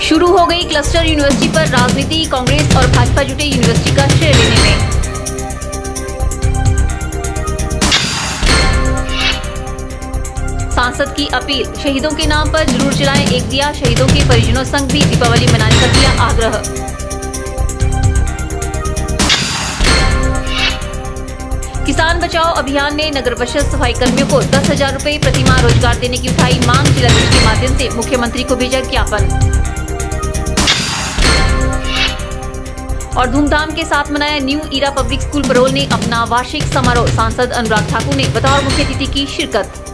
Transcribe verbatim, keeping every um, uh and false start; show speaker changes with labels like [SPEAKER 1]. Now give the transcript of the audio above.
[SPEAKER 1] शुरू हो गई क्लस्टर यूनिवर्सिटी पर राजनीति, कांग्रेस और भाजपा जुटे यूनिवर्सिटी का श्रेय लेने में। सांसद की अपील, शहीदों के नाम पर जरूर जलाएं एक दिया। शहीदों के परिजनों संग भी दीपावली मनाने का किया आग्रह। किसान बचाओ अभियान में नगर परिषद सफाई कर्मियों को दस हजार रूपए प्रति माह रोजगार देने की उठाई मांग। जिलाधीश के माध्यम से मुख्यमंत्री को भेजा ज्ञापन। और धूमधाम के साथ मनाया new era public school Baraul ने अपना वार्षिक समारोह। सांसद अनुराग ठाकुर ने बतौर मुख्य अतिथि की शिरकत।